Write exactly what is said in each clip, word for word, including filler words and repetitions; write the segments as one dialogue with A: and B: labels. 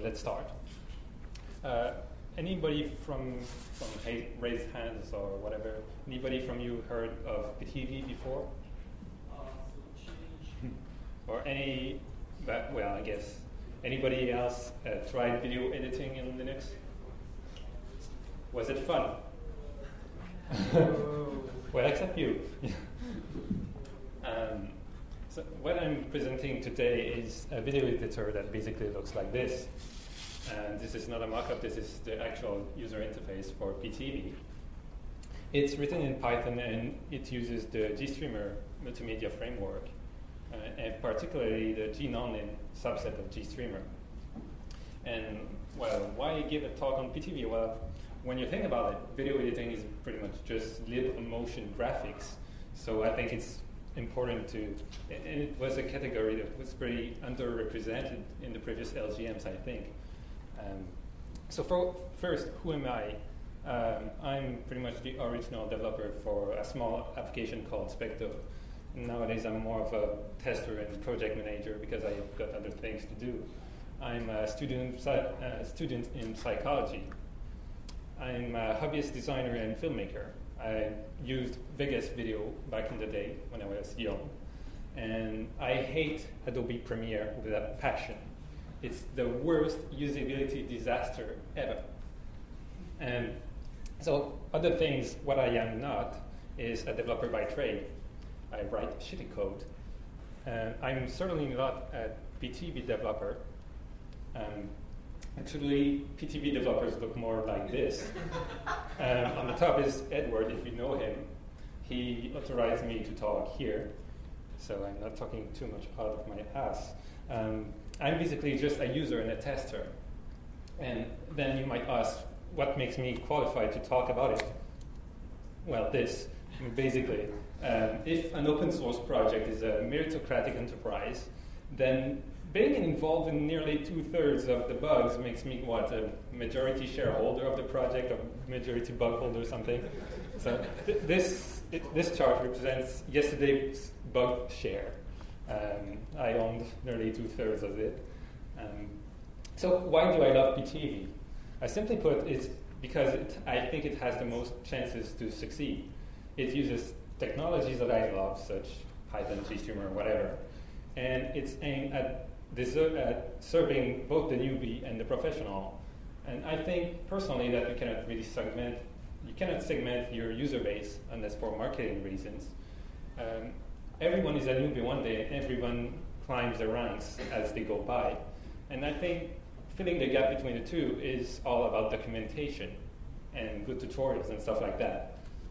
A: let's start. Uh, anybody from, from ha- raised hands or whatever, anybody from you heard of P T V before? Or any, but, well, I guess, anybody else uh, tried video editing in Linux? Was it fun? Well, except you. um, so what I'm presenting today is a video editor that basically looks like this. And this is not a mock-up, this is the actual user interface for P T V. It's written in Python and it uses the GStreamer multimedia framework, uh, and particularly the gnonin subset of GStreamer. And, well, why give a talk on P T V? Well, when you think about it, video editing is pretty much just little motion graphics. So I think it's important to, and it was a category that was pretty underrepresented in the previous L G Ms, I think. Um, so for, first, who am I? Um, I'm pretty much the original developer for a small application called Specto. Nowadays I'm more of a tester and project manager because I've got other things to do. I'm a student, uh, student in psychology. I'm a hobbyist designer and filmmaker. I used Vegas Video back in the day when I was young. And I hate Adobe Premiere with a passion. It's the worst usability disaster ever. And so other things, what I am not is a developer by trade. I write shitty code. And I'm certainly not a P T V developer. Um, actually, P T V developers look more like this. um, on the top is Edward, if you know him. He authorized me to talk here, so I'm not talking too much out of my ass. Um, I'm basically just a user and a tester. And then you might ask, what makes me qualified to talk about it? Well, this, basically. Um, if an open source project is a meritocratic enterprise, then being involved in nearly two-thirds of the bugs makes me, what, a majority shareholder of the project, or majority bug holder or something. So th- this, it, this chart represents yesterday's bug share. Um, I owned nearly two-thirds of it. Um, so why do I love P T V? I simply put, it's because it, I think it has the most chances to succeed. It uses technologies that I love, such Python, GStreamer, whatever, and it's aimed at, deser- at serving both the newbie and the professional. And I think personally that you cannot really segment, you cannot segment your user base unless for marketing reasons. Um, everyone is a newbie one day, and everyone climbs the ranks as they go by. And I think filling the gap between the two is all about documentation and good tutorials and stuff like that.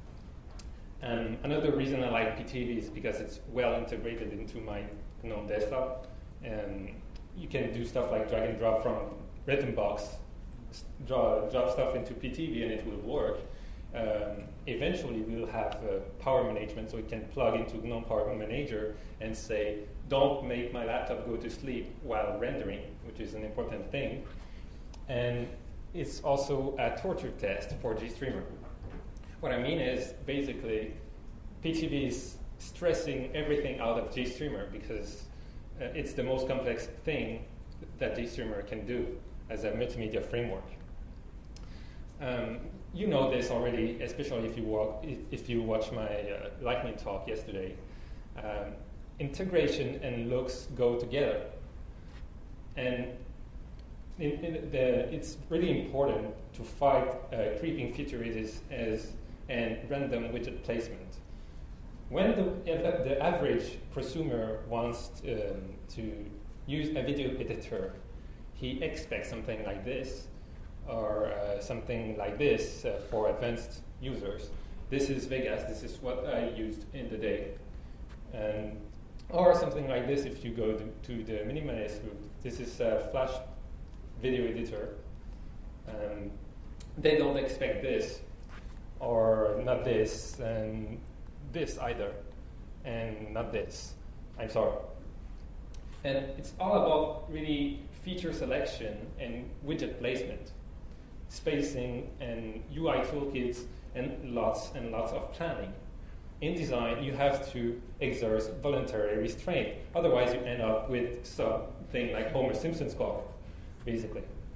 A: Um, another reason I like P T V is because it's well integrated into my GNOME desktop. And you can do stuff like drag and drop from Rhythmbox, draw, drop stuff into P T V and it will work. Um, eventually we'll have uh, power management, so it can plug into GNOME Power Manager and say, don't make my laptop go to sleep while rendering, which is an important thing. And it's also a torture test for GStreamer. What I mean is, basically, P T V is stressing everything out of GStreamer because uh, it's the most complex thing that GStreamer can do as a multimedia framework. Um, you know this already, especially if you, walk, if, if you watch my uh, Lightning talk yesterday. Um, integration and looks go together. And in, in the, it's really important to fight uh, creeping features as and random widget placement. When the, the average prosumer wants um, to use a video editor, he expects something like this, or uh, something like this uh, for advanced users. This is Vegas, this is what I used in the day. And, or something like this if you go to, to the minimalist route. This is a Flash video editor. Um, they don't expect this, or not this, and this either, and not this. I'm sorry. And it's all about really feature selection and widget placement, spacing and U I toolkits, and lots and lots of planning. In design, you have to exert voluntary restraint. Otherwise, you end up with something like Homer Simpson's code, basically.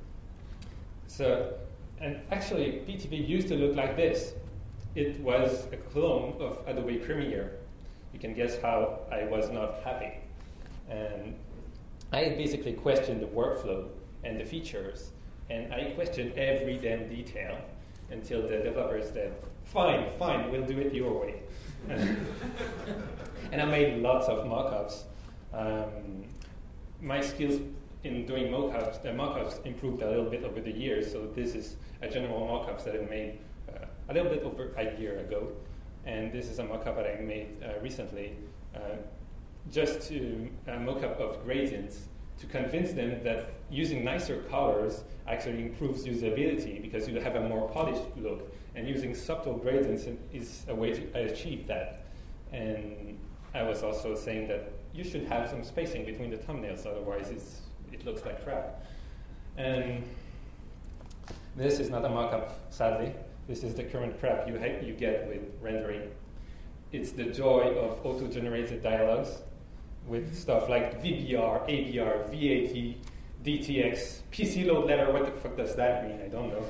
A: So, and actually, P T V used to look like this. It was a clone of Adobe Premiere. You can guess how I was not happy. And I basically questioned the workflow and the features, and I questioned every damn detail until the developers said, fine, fine, we'll do it your way. And I made lots of mock-ups. Um, my skills in doing mock-ups, uh, mock-ups improved a little bit over the years, so this is a general mock-ups that I made uh, a little bit over a year ago. And this is a mock-up that I made uh, recently, uh, just to a mock-up of gradients to convince them that using nicer colors actually improves usability because you have a more polished look, and using subtle gradients is a way to achieve that. And I was also saying that you should have some spacing between the thumbnails, otherwise it's, it looks like crap. And this is not a mock-up, sadly. This is the current crap you, ha- you get with rendering. It's the joy of auto-generated dialogues with stuff like V B R, A B R, V A T, D T X, P C load letter. What the fuck does that mean? I don't know.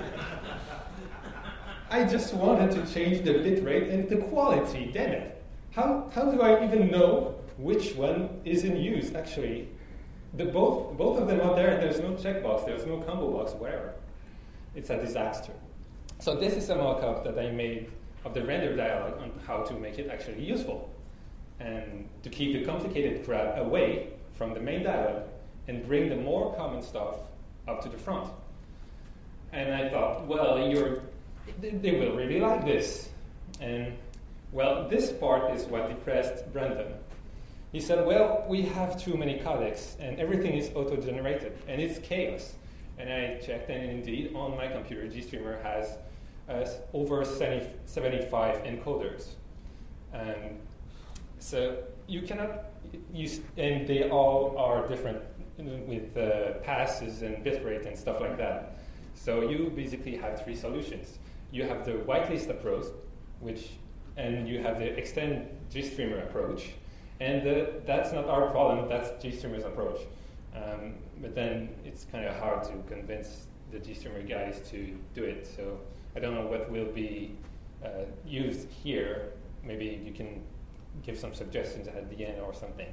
A: I just wanted to change the bitrate and the quality, damn it. How, how do I even know which one is in use, actually? The both, both of them out there, there's no checkbox, there's no combo box, whatever. It's a disaster. So this is a mock-up that I made of the render dialog on how to make it actually useful and to keep the complicated crap away from the main dialog and bring the more common stuff up to the front. And I thought, well, you're, they will really like this. And, well, this part is what depressed Brandon. He said, well, we have too many codecs, and everything is auto-generated, and it's chaos. And I checked, and indeed, on my computer, GStreamer has uh, over seventy-five encoders. Um, so you cannot use, and they all are different with uh, passes and bitrate and stuff like that. So you basically have three solutions. You have the whitelist approach, which, and you have the extend GStreamer approach, and the, that's not our problem, that's GStreamer's approach. Um, but then it's kind of hard to convince the GStreamer guys to do it. So I don't know what will be uh, used here. Maybe you can give some suggestions at the end or something.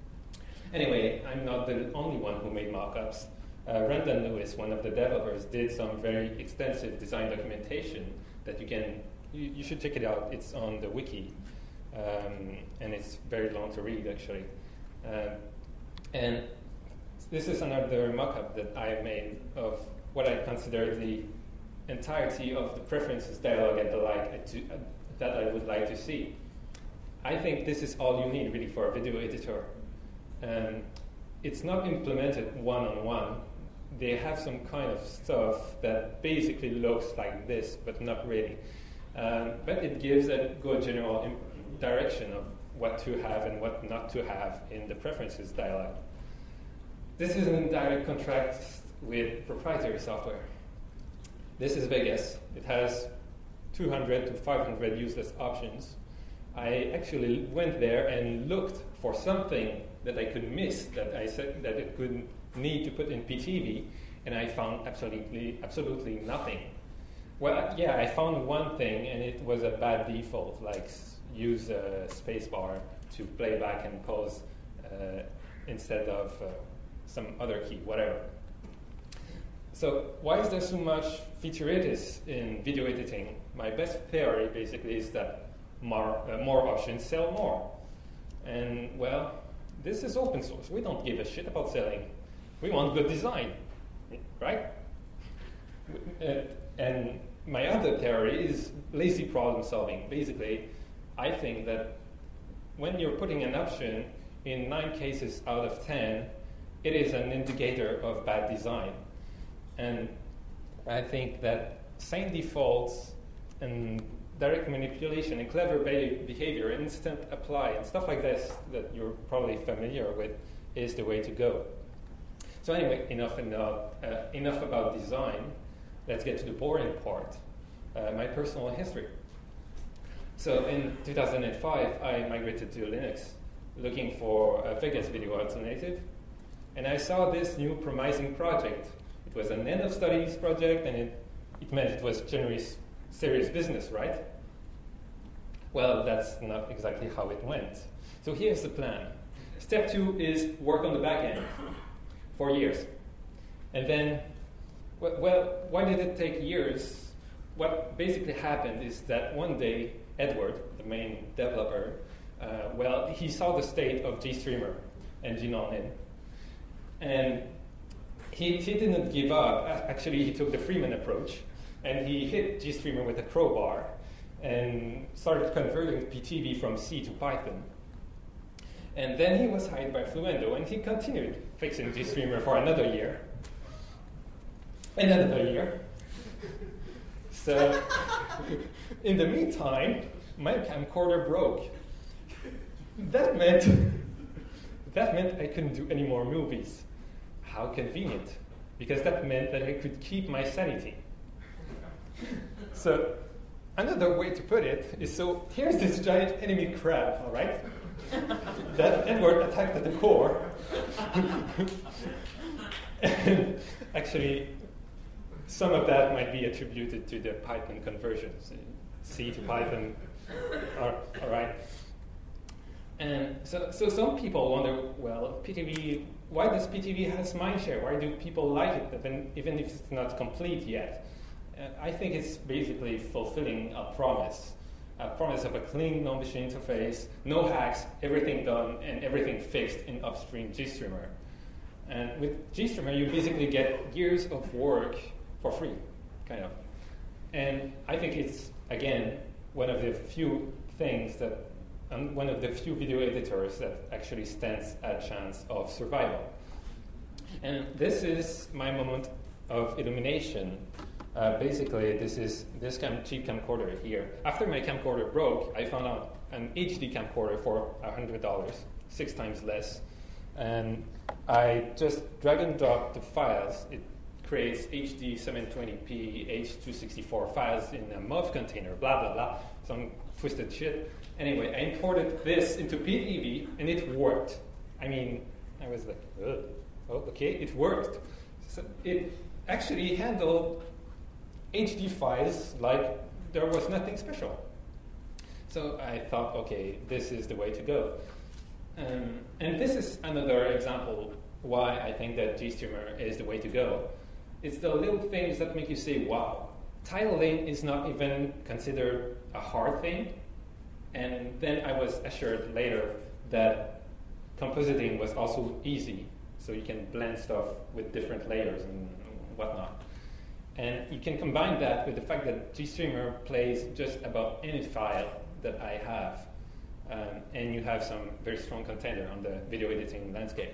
A: Anyway, I'm not the only one who made mockups. Uh, Brendan Lewis, one of the developers, did some very extensive design documentation that you can, you, you should check it out. It's on the wiki, um, and it's very long to read, actually. Uh, and this is another mockup that I made of what I consider the entirety of the preferences dialog and the like to, uh, that I would like to see. I think this is all you need, really, for a video editor. Um, it's not implemented one-on-one. They have some kind of stuff that basically looks like this, but not really. Um, but it gives a good general imp- direction of what to have and what not to have in the preferences dialog. This is in direct contrast with proprietary software. This is Vegas. It has two hundred to five hundred useless options. I actually went there and looked for something that I could miss, that I said that it could need to put in P T V, and I found absolutely, absolutely nothing. Well, yeah, I found one thing, and it was a bad default, like use a spacebar to play back and pause uh, instead of uh, some other key, whatever. So why is there so much featureitis in video editing? My best theory basically is that more, uh, more options sell more. And well, this is open source. We don't give a shit about selling. We want good design, right? Uh, and my other theory is lazy problem solving. Basically, I think that when you're putting an option in nine cases out of ten, it is an indicator of bad design. And I think that same defaults and direct manipulation and clever behavior, instant apply, and stuff like this that you're probably familiar with is the way to go. So anyway, enough, enough, uh, enough about design. Let's get to the boring part, uh, my personal history. So in two thousand five, I migrated to Linux, looking for a Vegas video alternative, and I saw this new promising project. It was an end of studies project, and it, it meant it was generally serious business, right? Well, that's not exactly how it went. So here's the plan. Step two is work on the back end for years. And then, well, why did it take years? What basically happened is that one day, Edward, the main developer, uh, well, he saw the state of GStreamer and GNOME, and he, he didn't give up. Actually, he took the Freeman approach, and he hit GStreamer with a crowbar and started converting P T V from C to Python. And then he was hired by Fluendo, and he continued fixing GStreamer for another year. Another year. So, in the meantime, my camcorder broke. That meant, that meant I couldn't do any more movies. How convenient, because that meant that I could keep my sanity. So, another way to put it is, so here's this giant enemy crab, all right? That Edward attacked at the core. And actually, some of that might be attributed to the Python conversions, C to Python, all right? And so, so some people wonder, well, P T V, why does P T V has mindshare? Why do people like it, even, even if it's not complete yet? Uh, I think it's basically fulfilling a promise, a promise of a clean no machine interface, no hacks, everything done, and everything fixed in upstream GStreamer. And with GStreamer, you basically get years of work for free, kind of. And I think it's, again, one of the few things that I'm one of the few video editors that actually stands a chance of survival. And this is my moment of illumination. Uh, basically, this is this cam cheap camcorder here. After my camcorder broke, I found out an H D camcorder for one hundred dollars, six times less. And I just drag and drop the files. It creates H D seven twenty p, H two sixty-four files in a M O V container, blah, blah, blah, some twisted shit. Anyway, I imported this into P T V, and it worked. I mean, I was like, ugh. Oh, okay, it worked. So it actually handled H D files like there was nothing special. So I thought, okay, this is the way to go. Um, and this is another example why I think that GStreamer is the way to go. It's the little things that make you say, wow, tiling is not even considered a hard thing. And then I was assured later that compositing was also easy. So you can blend stuff with different layers and whatnot. And you can combine that with the fact that GStreamer plays just about any file that I have. Um, and you have some very strong contender on the video editing landscape.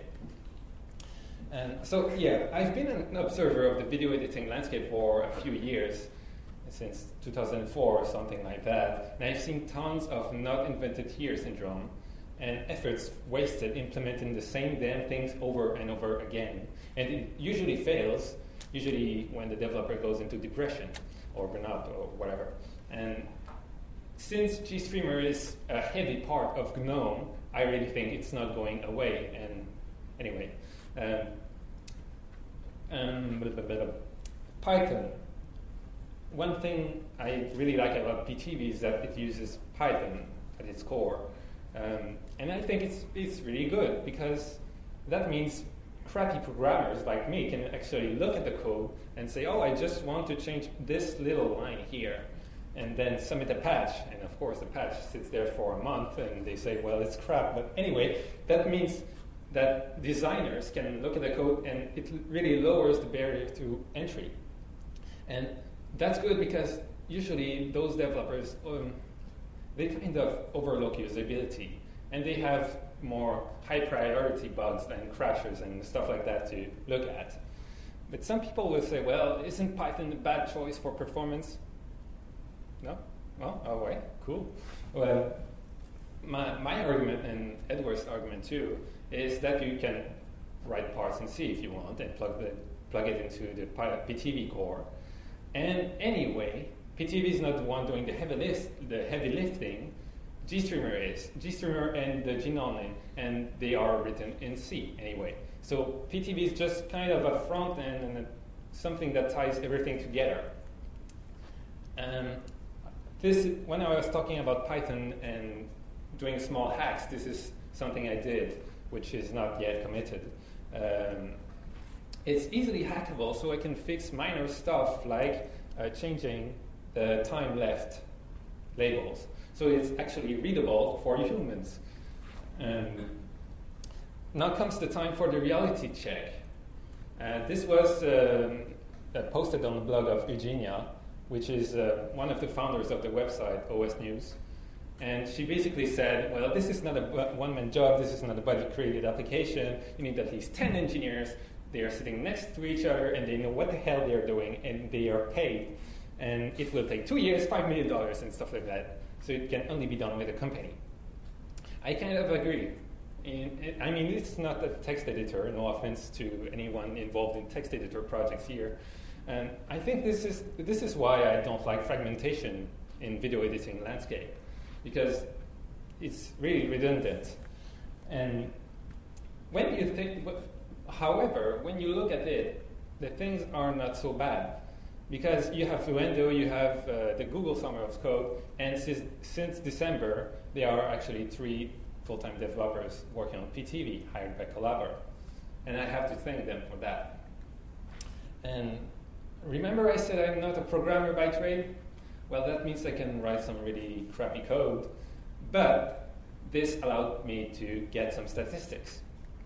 A: And so, yeah, I've been an observer of the video editing landscape for a few years, since two thousand four or something like that. And I've seen tons of not invented here syndrome and efforts wasted implementing the same damn things over and over again. And it usually fails, usually when the developer goes into depression or burnout or whatever. And since GStreamer is a heavy part of GNOME, I really think it's not going away. And anyway, um, um, blah, blah, blah, blah. Python. One thing I really like about P T V is that it uses Python at its core. Um, and I think it's, it's really good, because that means crappy programmers like me can actually look at the code and say, oh, I just want to change this little line here, and then submit a patch. And of course, the patch sits there for a month, and they say, well, it's crap. But anyway, that means that designers can look at the code, and it really lowers the barrier to entry. And that's good, because usually those developers, um, they kind of overlook usability, and they have more high priority bugs and crashes and stuff like that to look at. But some people will say, well, isn't Python a bad choice for performance? No? Well, all right, cool. Well, my, my argument, and Edward's argument too, is that you can write parts in C if you want and plug, the, plug it into the P T V core. And anyway, P T V is not the one doing the heavy, list, the heavy lifting. GStreamer is. GStreamer and the GNOME, and they are written in C anyway. So P T V is just kind of a front end and a something that ties everything together. Um, this, when I was talking about Python and doing small hacks, this is something I did, which is not yet committed. Um, it's easily hackable, so I can fix minor stuff like uh, changing the time left labels. So it's actually readable for humans. Um, now comes the time for the reality check. Uh, this was um, uh, posted on the blog of Eugenia, which is uh, one of the founders of the website O S News. And she basically said, well, this is not a one-man job, this is not a budget-created application, you need at least ten engineers, they are sitting next to each other, and they know what the hell they're doing, and they are paid. And it will take two years, five million dollars, and stuff like that. So it can only be done with a company. I kind of agree. In, it, I mean, it's not a text editor, no offense to anyone involved in text editor projects here. And I think this is, this is why I don't like fragmentation in video editing landscape, because it's really redundant. And when you think, however, when you look at it, the things are not so bad. Because you have Fluendo, you have uh, the Google Summer of Code, and since, since December, there are actually three full-time developers working on P T V, hired by Collabor. And I have to thank them for that. And remember I said I'm not a programmer by trade? Well, that means I can write some really crappy code, but this allowed me to get some statistics.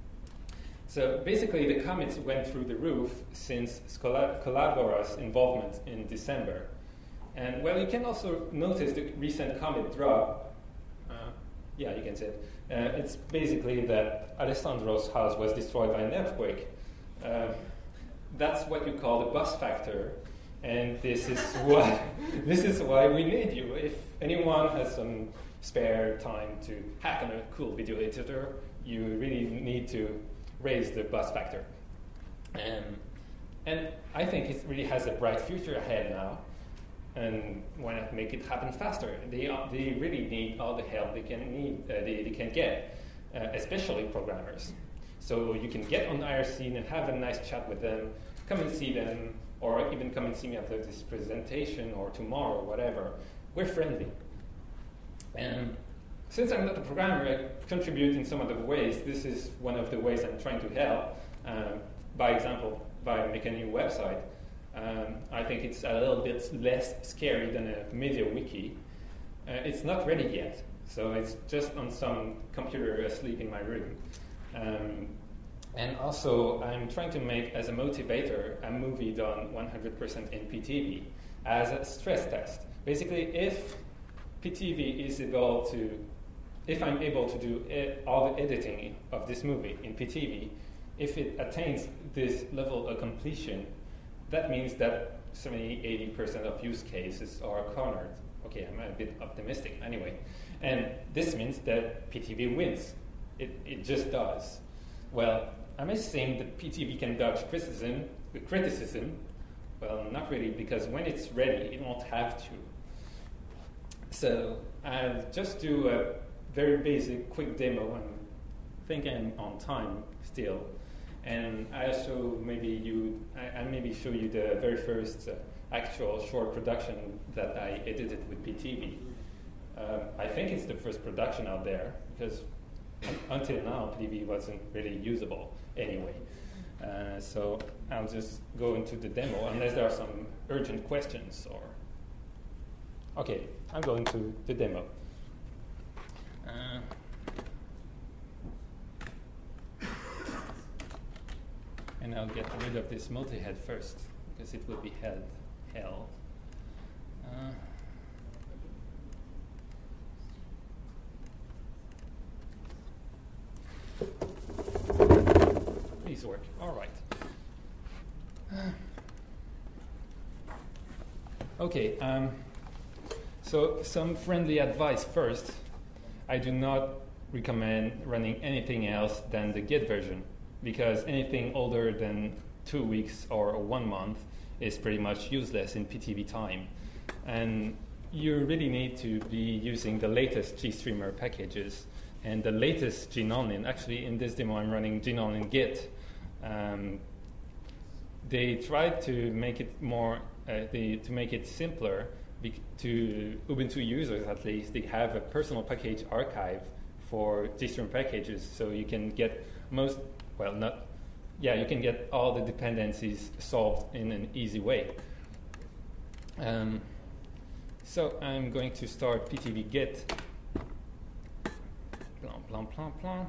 A: So basically, the commits went through the roof since Collabor's involvement in December. And well, you can also notice the recent commit drop. Uh, yeah, you can see it. Uh, it's basically that Alessandro's house was destroyed by an earthquake. Uh, that's what you call the bus factor. And this is why this is why we need you. If anyone has some spare time to hack on a cool video editor, you really need to raise the bus factor. Um, and I think it really has a bright future ahead now. And why not make it happen faster? They are, they really need all the help they can need uh, they, they can get, uh, especially programmers. So you can get on I R C and have a nice chat with them, come and see them, or even come and see me after this presentation or tomorrow, whatever. We're friendly. And since I'm not a programmer, I contribute in some other ways. This is one of the ways I'm trying to help. Um, by example, by making a new website. Um, I think it's a little bit less scary than a media wiki. Uh, it's not ready yet, so it's just on some computer asleep in my room. Um, and also, I'm trying to make, as a motivator, a movie done one hundred percent in P T V as a stress test. Basically, if P T V is able to, if I'm able to do it, all the editing of this movie in P T V, if it attains this level of completion, that means that seventy, eighty percent of use cases are cornered. Okay, I'm a bit optimistic anyway. And this means that P T V wins. It, it just does. Well, am I saying that P T V can dodge criticism? Criticism? Well, not really, because when it's ready, it won't have to. So I'll just do a very basic, quick demo. I think I'm on time still. And I also maybe you, I, I maybe show you the very first uh, actual short production that I edited with P T V. Um, I think it's the first production out there because until now P T V wasn't really usable anyway. Uh, so I'll just go into the demo unless there are some urgent questions or. Okay, I'm going to the demo. Uh, And I'll get rid of this multi-head first, because it will be held, hell. Uh, please work. All right. Uh, okay. Um, so some friendly advice first. I do not recommend running anything else than the Git version, because anything older than two weeks or one month is pretty much useless in P T V time. And you really need to be using the latest GStreamer packages and the latest Gnomlin. Actually, in this demo, I'm running Gnomlin Git. Um, they tried to make it more, uh, they, to make it simpler bec- to Ubuntu users at least. They have a personal package archive for GStream packages, so you can get most, well, not, yeah, you can get all the dependencies solved in an easy way. Um, so I'm going to start P T V Git. Blah, blah, blah, blah.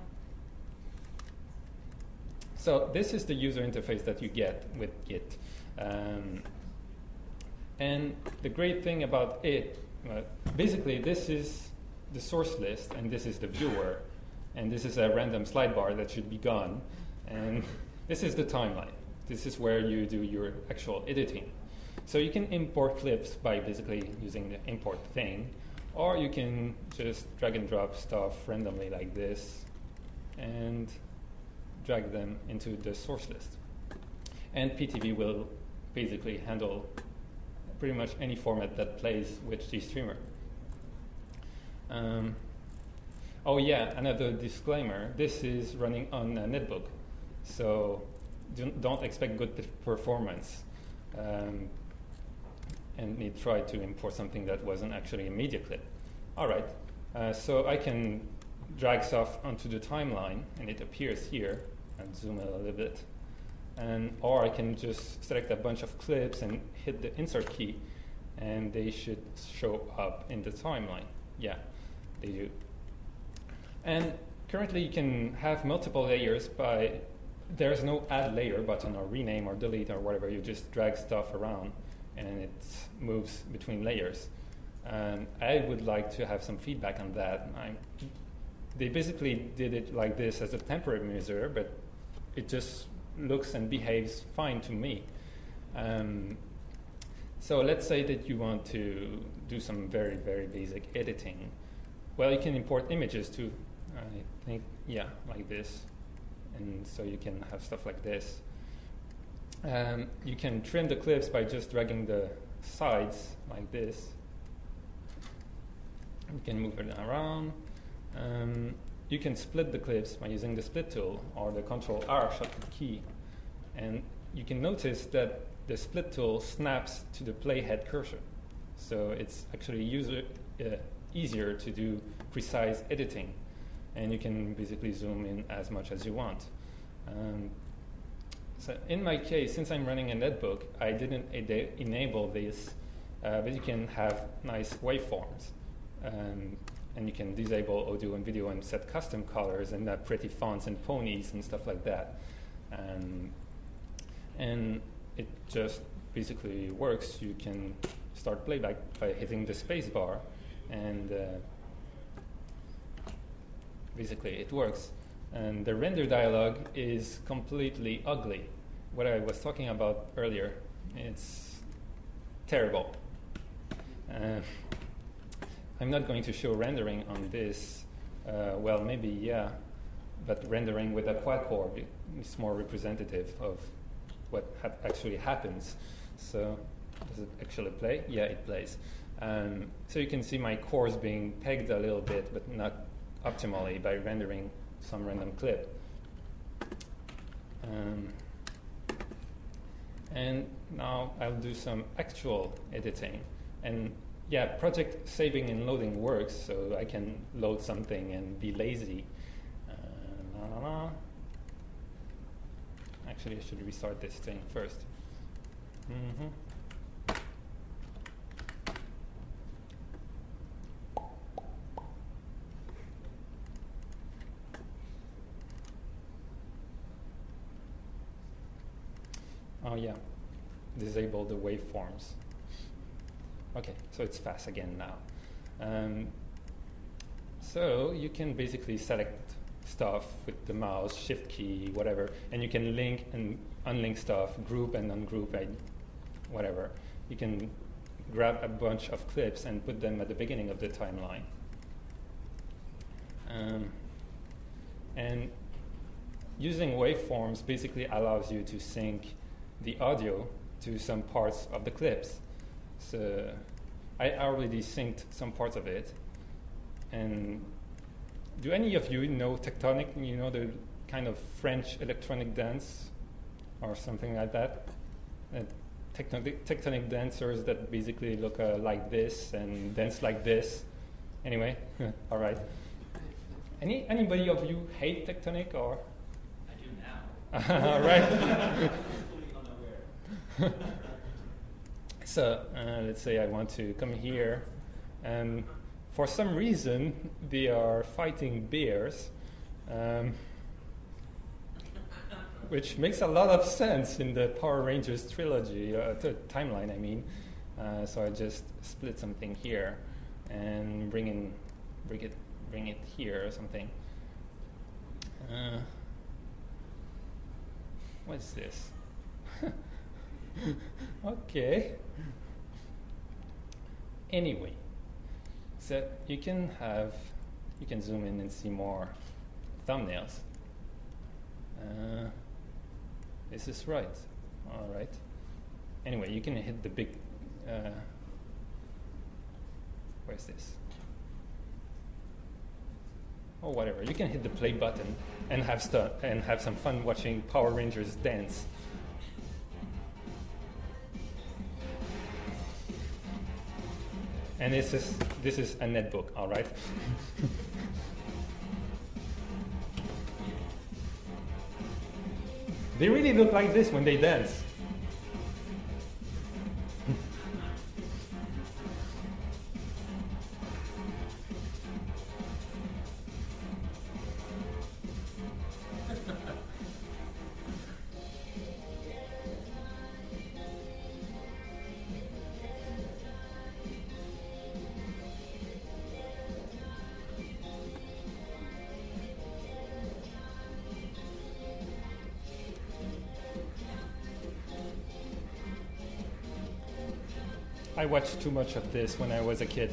A: So this is the user interface that you get with Git. Um, and the great thing about it, uh, basically this is the source list, and this is the viewer, and this is a random slide bar that should be gone, and this is the timeline. This is where you do your actual editing. So you can import clips by basically using the import thing, or you can just drag and drop stuff randomly like this, and drag them into the source list. And P T V will basically handle pretty much any format that plays with GStreamer. Um, oh yeah, another disclaimer, this is running on a netbook, so do, don't expect good p- performance. Um, and need try to import something that wasn't actually a media clip. All right, uh, so I can drag stuff onto the timeline, and it appears here. And zoom a little bit, and or I can just select a bunch of clips and hit the insert key, and they should show up in the timeline. Yeah, they do. And currently, you can have multiple layers by there's no add layer button or rename or delete or whatever. You just drag stuff around, and it moves between layers. And I would like to have some feedback on that. I'm, they basically did it like this as a temporary measure, but it just looks and behaves fine to me. Um, so let's say that you want to do some very, very basic editing. Well, you can import images too. I think, yeah, like this. And so you can have stuff like this. Um, you can trim the clips by just dragging the sides like this. You can move it around. Um, you can split the clips by using the split tool or the Control R shortcut key. And you can notice that the split tool snaps to the playhead cursor. So it's actually user, uh, easier to do precise editing. And you can basically zoom in as much as you want. Um, so in my case, since I'm running a netbook, I didn't ed- enable this, uh, but you can have nice waveforms. Um, and you can disable audio and video and set custom colors and uh, pretty fonts and ponies and stuff like that. Um, and it just basically works. You can start playback by hitting the space bar, and uh, basically it works. And the render dialog is completely ugly. What I was talking about earlier, it's terrible. Uh, I'm not going to show rendering on this. Uh, well, maybe, yeah, but rendering with a quad core is more representative of what ha- actually happens. So does it actually play? Yeah, it plays. Um, so you can see my cores being pegged a little bit, but not optimally by rendering some random clip. Um, and now I'll do some actual editing. And yeah, project saving and loading works, so I can load something and be lazy. Uh, la, la, la. Actually, I should restart this thing first. Mm-hmm. Oh yeah, disable the waveforms. Okay, so it's fast again now. Um, so you can basically select stuff with the mouse, shift key, whatever, and you can link and unlink stuff, group and ungroup, and whatever. You can grab a bunch of clips and put them at the beginning of the timeline. Um, and using waveforms basically allows you to sync the audio to some parts of the clips. So I already synced some parts of it. And do any of you know Tectonic? You know the kind of French electronic dance or something like that? uh, tectonic, tectonic dancers that basically look uh, like this and dance like this. Anyway, all right. Any anybody of you hate tectonic or?
B: I do now.
A: All right. So uh, let's say I want to come here, and for some reason they are fighting bears, um, which makes a lot of sense in the Power Rangers trilogy, uh, t- timeline. I mean, uh, so I just split something here and bring in, bring it, bring it here or something. Uh, what's this? Okay. Anyway, so you can have, you can zoom in and see more thumbnails. Uh, this is right. All right. Anyway, you can hit the big. Uh, where's this? Or whatever. You can hit the play button and have stu- and have some fun watching Power Rangers dance. And this is this is a netbook, all right. They really look like this when they dance. I watched too much of this when I was a kid.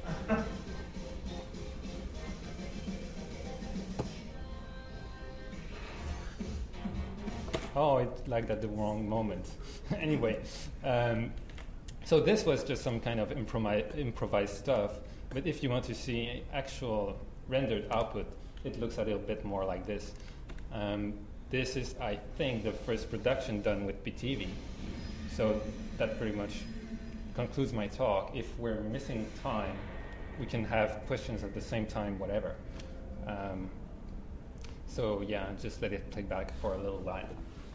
A: Oh, it lagged at the wrong moment. Anyway, um, so this was just some kind of improvi- improvised stuff. But if you want to see actual rendered output, it looks a little bit more like this. Um, this is, I think, the first production done with P T V. So that pretty much concludes my talk. If we're missing time, we can have questions at the same time, whatever. Um, so yeah, just let it play back for a little while.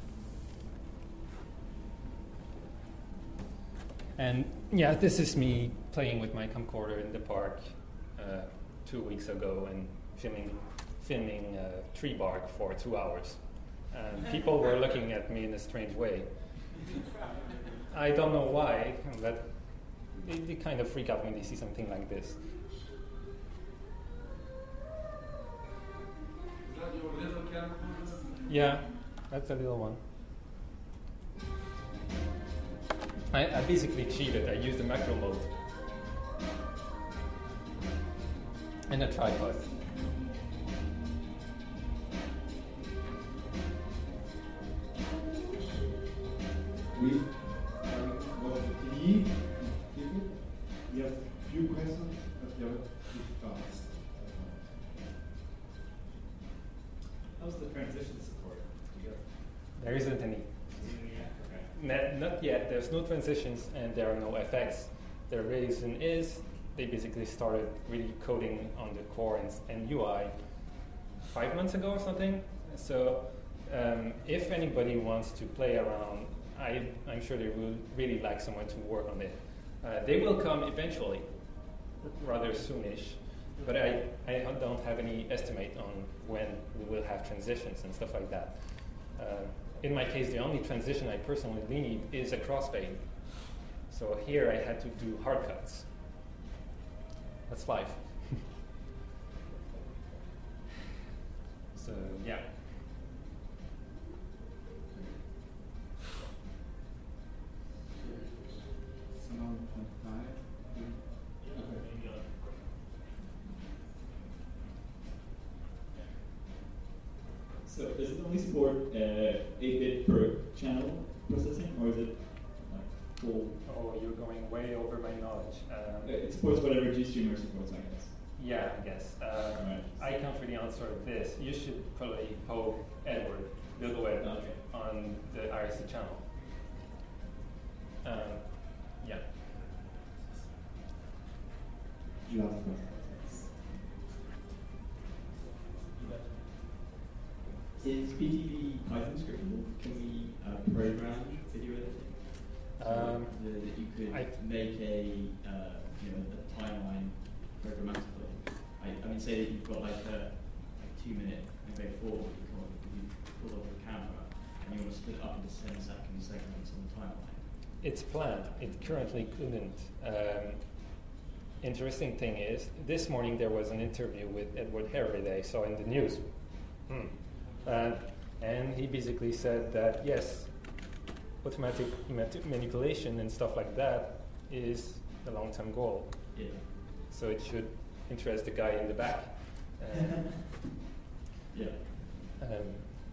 A: And yeah, this is me playing with my camcorder in the park uh, two weeks ago and filming, filming uh, tree bark for two hours. And people were looking at me in a strange way. I don't know why, but they, they kind of freak out when they see something like this.
C: Is that your little camcorder?
A: Yeah, that's a little one. I, I basically cheated. I used the macro mode and a tripod.
D: We watch the T V. We have a few questions, but they are too fast.
B: How's the transition support?
A: There isn't any. Not, not yet. There's no transitions and there are no effects. The reason is they basically started really coding on the core and, and U I five months ago or something. So um, if anybody wants to play around, I, I'm sure they will really like someone to work on it. Uh, they will come eventually, rather soonish, but I, I don't have any estimate on when we will have transitions and stuff like that. Uh, in my case, the only transition I personally need is a crossfade. So here I had to do hard cuts. That's life. So yeah.
D: Someone twenty-five. Okay.
E: So does it only support uh, eight bit per channel processing, or is it like full?
A: Oh, you're going way over my knowledge. Um,
E: Uh, it supports whatever GStreamer supports, I guess.
A: yeah, I guess. Uh,
E: Right.
A: I can't really answer this. You should probably poke Edward Bilgoweb
E: Okay.
A: on the I R C channel.
E: Is P T V Python scriptable? Can we uh, program video editing? So
A: Um,
E: the, that you could
A: I-
E: make a uh, you know a timeline programmatically. I, I mean, say that you've got like a, a two minute maybe four you call it, you pull off the camera and you want to split it up into ten second segments on the timeline.
A: It's planned. It currently couldn't. Um, interesting thing is, this morning there was an interview with Edward Harry that I saw in the news. Hmm. And, and he basically said that, yes, automatic mat- manipulation and stuff like that is the long-term goal.
E: Yeah.
A: So it should interest the guy in the back. Um,
E: Yeah.
A: um,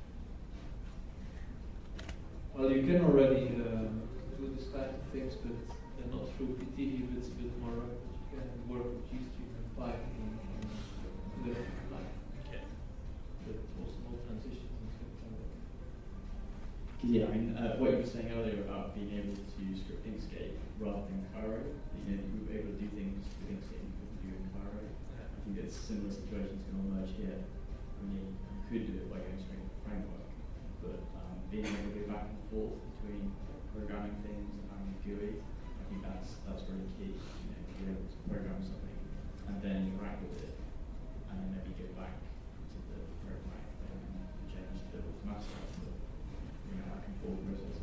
C: Well, you can already uh, do this kind of things, but uh, not through P T V, but it's a bit more rapid. You can work with GStream and Python and and do that like,
E: Okay.
C: but also small transitions and stuff like that.
E: Yeah, I mean, uh, what you were saying earlier about being able to script Inkscape rather than Cairo, you know, you were able to do things with Inkscape you couldn't do in Cairo. I think that similar situations can emerge here. I mean, you could do it by going straight to the framework, but um, being able to go back and forth between programming things and having a G U I, I think that's that's really key. You know, to be able to program something and then interact with it, and then maybe go back to the program and change the automatic stuff. You know, back and forth process.